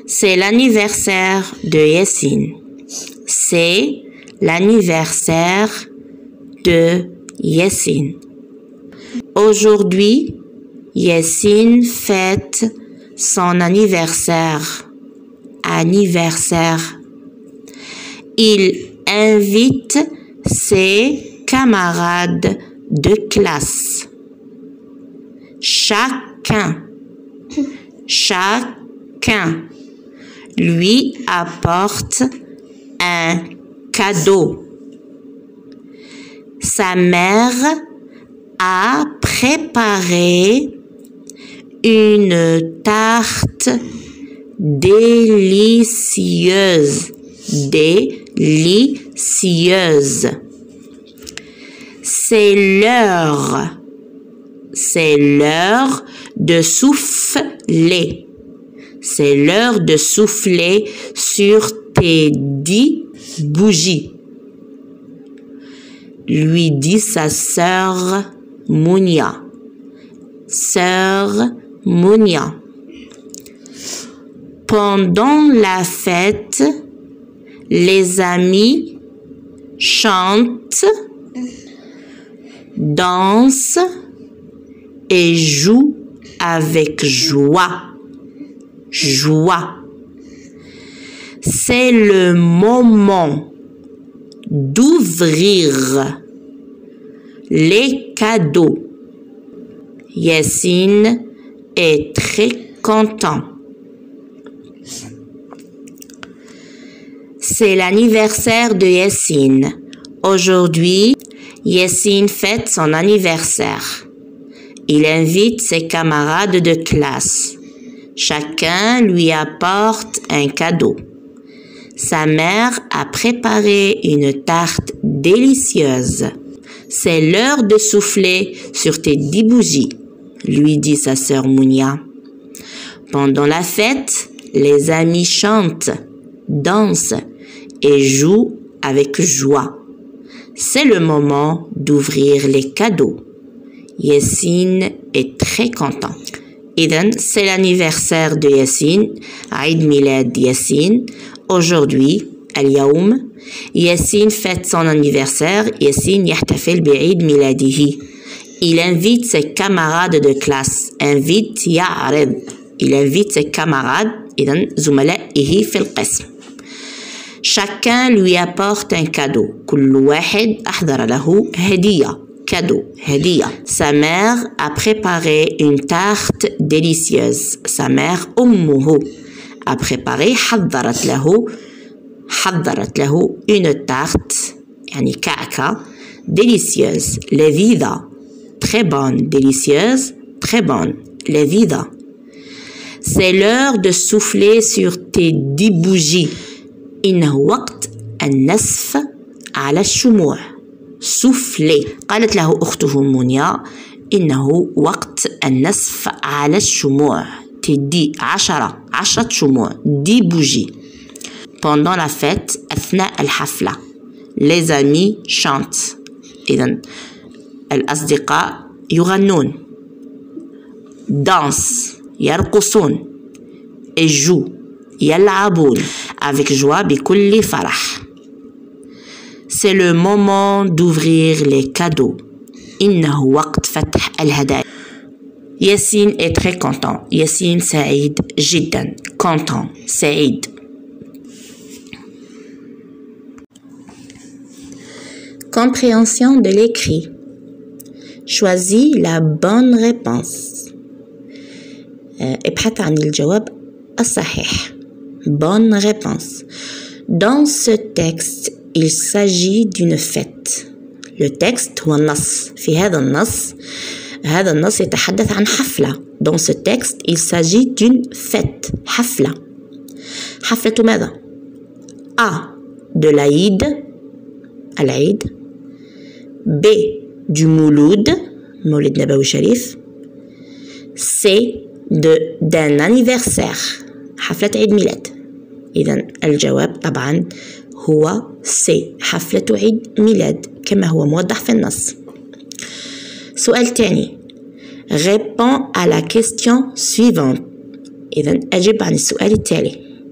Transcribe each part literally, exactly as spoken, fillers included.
C'est l'anniversaire de Yassine. C'est l'anniversaire de Yassine. Aujourd'hui, Yassine fête son anniversaire. Anniversaire. Il invite ses camarades de classe. Chacun, chacun lui apporte un cadeau. Sa mère a préparé une tarte délicieuse. Délicieuse. C'est l'heure. C'est l'heure de souffler. C'est l'heure de souffler sur tes dix bougies. Lui dit sa sœur Mounia. Sœur Mounia. Pendant la fête, les amis chantent, dansent et jouent avec joie. Joie. C'est le moment d'ouvrir les cadeaux. Yassine est très content. C'est l'anniversaire de Yassine. Aujourd'hui, Yassine fête son anniversaire. Il invite ses camarades de classe. Chacun lui apporte un cadeau. Sa mère a préparé une tarte délicieuse. C'est l'heure de souffler sur tes dix bougies, lui dit sa sœur Mounia. Pendant la fête, les amis chantent, dansent et jouent avec joie. C'est le moment d'ouvrir les cadeaux. Yassine est très content. Idhan, c'est l'anniversaire de Yassine, Eid Milad Yassine. Aujourd'hui, اليوم, Yassine fête son anniversaire. Yassine يحتفل بعيد ميلاده. Il invite ses camarades de classe. Invite يعرض. Il invite ses camarades, إذن زملائه في القسم. Chacun lui apporte un cadeau. كل واحد أحضر له هدية. Cadeau, هدية. Sa mère a préparé une tarte délicieuse. Sa mère أمه a préparé حضرت له حضرت له une tarte يعني كعكة délicieuse, لذيذة, très bonne, délicieuse, très bonne, لذيذة. C'est l'heure de souffler sur tes dix bougies. إنه وقت النسف على الشموع. souffler. قالت له أخته مونيا إنه وقت النسف على الشموع. تدي عشرة عشرة شموع dix bougies. Pendant la fête, أثناء الحفلة, les amis chantent. إذن الأصدقاء يغنون, dansent, يرقصون, et jouent, يلعبون, avec joie, بكل فرح. C'est le moment d'ouvrir les cadeaux. إنه وقت فتح الهدايا. Yassine est très content. Yassine سعيد جدا. Content, سعيد. Compréhension de l'écrit. Choisis la bonne réponse. ابحث عن الجواب الصحيح. Bonne réponse. Dans ce texte, il s'agit d'une fête. Le texte هو النص. في هذا النص هذا النص يتحدث عن حفلة. Dans ce texte, il s'agit d'une fête. حفلة. حفلة ماذا؟ A. De l'Aïd. العيد. B. Du مولود. مولد نبوي شريف. C. De d'un anniversaire. حفلة عيد ميلاد. إذن الجواب طبعا هو C. حفلة عيد ميلاد كما هو موضح في النص. سؤال تاني. Réponds à la question suivante. إذن أجب عن السؤال التالي.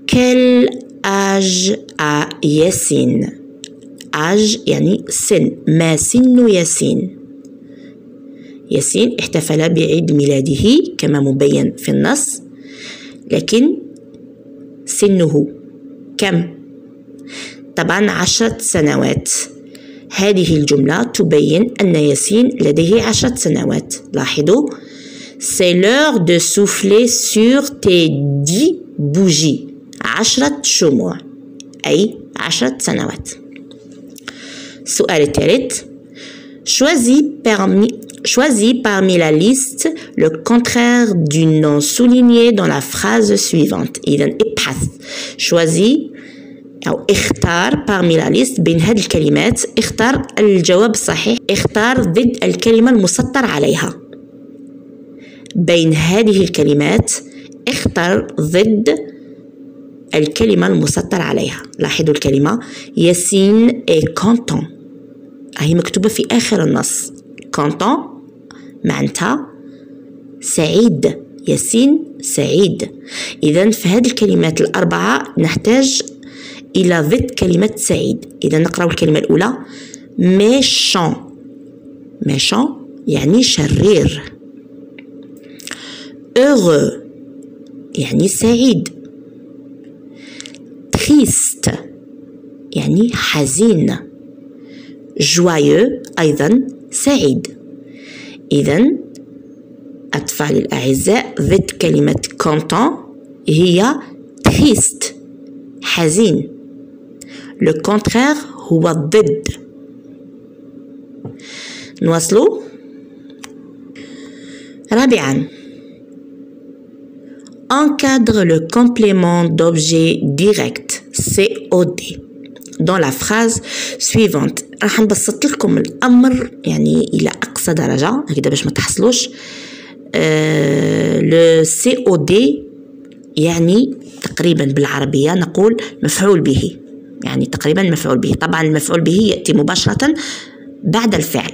Quel âge a Yassine? âge يعني سن. ما سن ياسين؟ ياسين احتفل بعيد ميلاده كما مبين في النص، لكن سنه كم؟ طبعا عشرة سنوات. هذه الجملة تبين أن ياسين لديه عشرة سنوات. لاحظوا C'est l'heure de souffler sur tes dix bougies. عشرة شموع أي عشرة سنوات. السؤال الثالث Choisis parmi, choisis parmi la liste le contraire du nom souligné dans la phrase suivante. إذا ابحث. Choisis أو اختار parmi la liste بين هذه الكلمات. اختار الجواب الصحيح. اختار ضد الكلمة المسطر عليها. بين هذه الكلمات اختر ضد الكلمة المسطر عليها. لاحظوا الكلمة ياسين est content. هي مكتوبة في آخر النص. content معناتها سعيد. ياسين سعيد. إذا في هذه الكلمات الأربعة نحتاج إلى ضد كلمة سعيد. إذا نقرأ الكلمة الأولى méchant. méchant يعني شرير. heureux يعني سعيد. triste يعني حزين. joyeux أيضا سعيد. إذن أطفال الأعزاء ضد كلمة content هي triste حزين. le contraire هو الضد. نواصلوا. رابعا encadre le complément d'objet direct C O D dans la phrase suivante. راح نبسط لكم الأمر يعني إلى أقصى درجة هكذا باش ما تحصلوش. لو سي او دي يعني تقريبا بالعربية نقول مفعول به، يعني تقريبا مفعول به. طبعا المفعول به يأتي مباشرة بعد الفعل.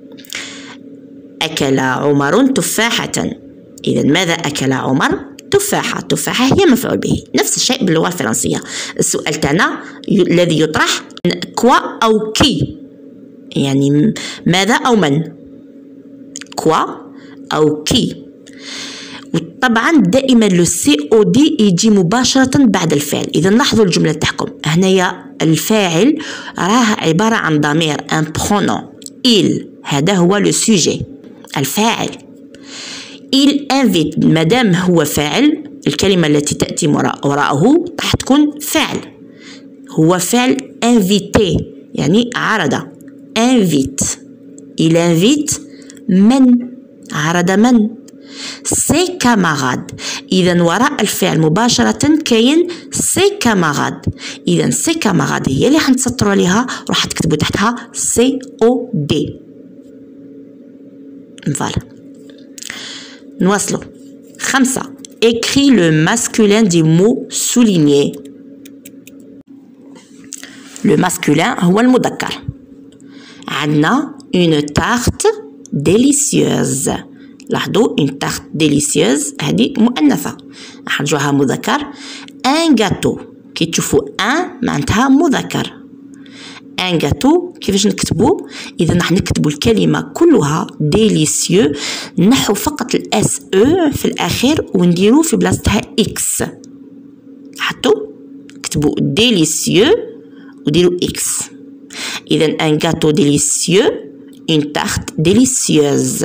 أكل عمر تفاحة. إذا ماذا أكل عمر؟ تفاحة. تفاحة هي مفعول به. نفس الشيء باللغة الفرنسية. السؤال تاعنا الذي يطرح كوا أو كي، يعني ماذا أو من. كوا أو كي. وطبعا دائما لو سي او دي يجي مباشرة بعد الفعل. إذا لاحظوا الجملة تاعكم هنايا الفاعل راه عبارة عن ضمير ان برونون il. هذا هو لو سوجي الفاعل. il invite مادام هو فاعل الكلمة التي تأتي وراءه راح تكون فعل. هو فعل invité يعني عرض. invite il invite من عرض من ses camarades. إذا وراء الفعل مباشرة كاين ses camarades. إذا ses camarades هي اللي حنسطروا عليها وراح تكتبوا تحتها سي او دي. فوالا نواصلوا. خمسة écris le masculin des mots soulignés. le masculin هو المذكر. عندنا une tarte délicieuse. لاحظوا une tarte délicieuse هذه مؤنثة راح نرجعوها مذكر. un gâteau كي تشوفوا ان معناتها مذكر. ان gâteau كيفاش نكتبوا؟ اذا راح نكتبوا الكلمه كلها ديليسيو، نحو فقط الاس او في الاخير ونديروا في بلاصتها اكس. حطوا كتبوا ديليسيو وديروا اكس. اذا ان gâteau ديليسيو une tarte délicieuse.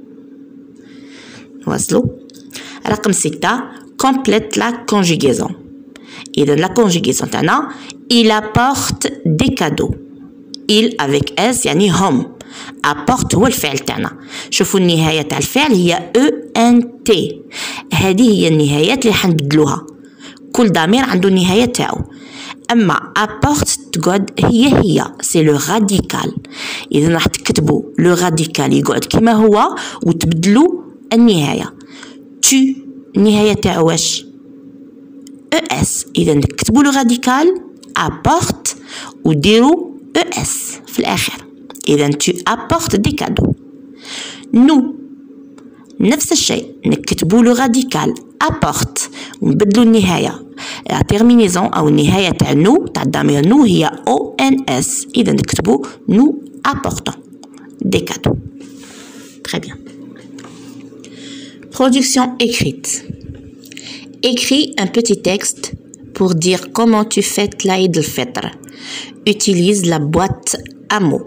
نواصلوا. رقم ستة complète la conjugaison. إذا la conjugaison تاعنا il apporte des cadeaux. il avec s يعني هم. apporte هو الفعل تاعنا. شوفوا النهاية تاع الفعل هي او ان تي. هذه هي النهايات اللي حنبدلوها. كل ضمير عنده النهاية تاعو. أما apporte تقعد هي هي سي لو راديكال. إذا راح تكتبوا لو راديكال يقعد كما هو وتبدلوا النهاية. tu النهاية تاعو واش؟ اس. إذا نكتبوا لو راديكال apporte وديروا اس في الآخر. إذا tu apportes des cadeaux. nous نفس الشيء نكتبوا لو راديكال apporte ونبدلوا النهاية terminaison أو النهاية تاع نو تاع الضمير نو هي أو إن إس. إذا نكتبو نو apportons des cadeaux. Très bien. Production écrite. Écris un petit texte pour dire comment tu fêtes l'Aïd el-Fitr. Utilise la boîte à mots.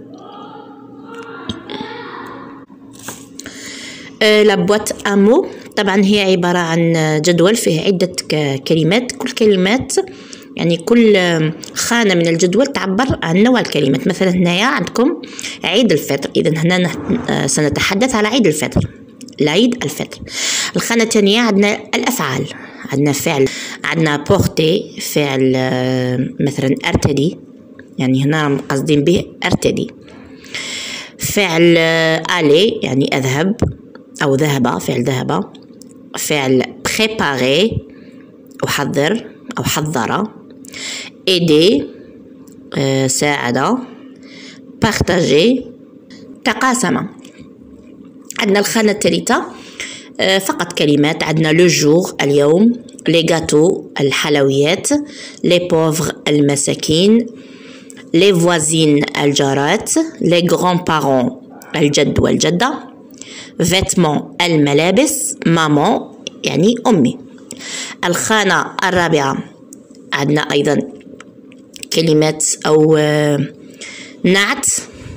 لا بوات امو طبعا هي عباره عن جدول فيه عده كلمات. كل كلمات يعني كل خانه من الجدول تعبر عن نوع الكلمات. مثلا هنايا عندكم عيد الفطر، اذا هنا سنتحدث على عيد الفطر، العيد الفطر. الخانه الثانيه عندنا الافعال، عندنا فعل، عندنا بورتي فعل مثلا ارتدي، يعني هنا قاصدين به ارتدي. فعل الي يعني اذهب أو ذهب، فعل ذهب. فعل préparer أحضر أو حضر. aider ساعد. partager تقاسم. عندنا الخانة الثالثة فقط كلمات. عندنا لو جور اليوم، لي غاتو الحلويات، لي بوفغ المساكين، لي فوازين الجارات، لي غران بارون الجد والجدة، فيتمون الملابس، مامون يعني أمي. الخانة الرابعة عندنا أيضا كلمات أو نعت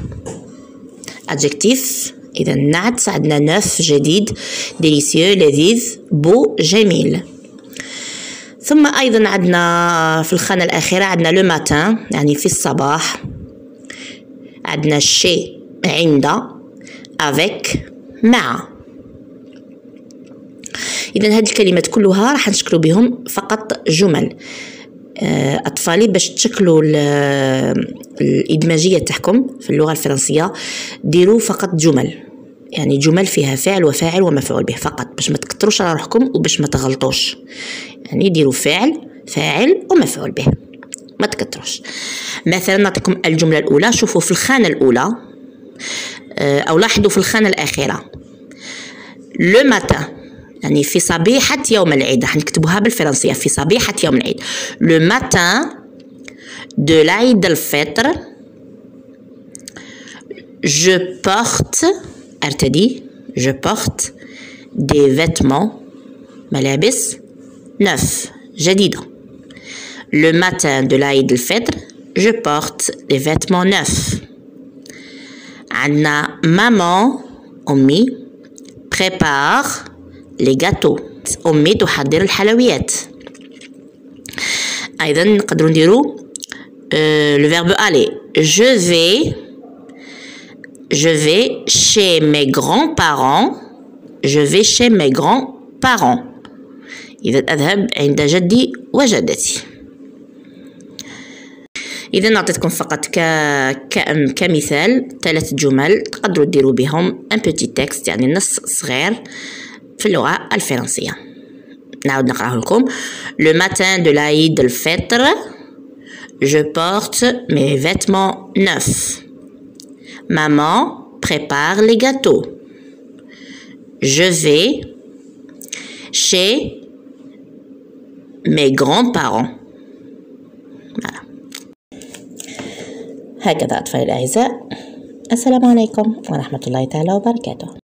adjectif. إذا نعت عندنا نوف جديد، ديليسيو لذيذ، بو جميل. ثم أيضا عندنا في الخانة الأخيرة عندنا لو ماتان يعني في الصباح، عندنا شي عند، افيك مع. إذا هذه الكلمات كلها راح نشكلوا بهم فقط جمل. أطفالي باش تشكلوا الإدماجية تاعكم في اللغة الفرنسية ديروا فقط جمل، يعني جمل فيها فاعل وفاعل ومفعول به فقط، باش ما تكتروش على روحكم وباش ما تغلطوش. يعني ديروا فاعل فاعل ومفعول به، ما تكتروش. مثلا نعطيكم الجملة الأولى. شوفوا في الخانة الأولى أو لاحظوا في الخانة الأخيرة لو ماتان يعني في صبيحة يوم العيد، راح نكتبوها بالفرنسية في صبيحة يوم العيد. لو ماتان دو العيد الفطر je porte ارتدي je porte des vêtements ملابس neuf جديدة. le matin de العيد الفطر je porte des vêtements neufs. عندنا maman أمي prépare les gâteaux أمي تحضر الحلويات. أيضا نقدروا نديروا le verbe aller je vais je vais chez mes grands-parents je vais chez mes grands-parents إذا أذهب عند جدي وجدتي. إذا نعطيتكم فقط ك... ك... كمثال ثلاث جمل تقدروا ديروا بهم ان بوتي تكست يعني نص صغير في اللغة الفرنسية. نعاود نقراه لكم. Le matin de l'Aïd el-Fitr je porte mes vêtements neufs. Maman prépare les gâteaux. Je vais chez mes grands-parents. Voilà. هكذا أطفالي الأعزاء، السلام عليكم ورحمة الله تعالى وبركاته.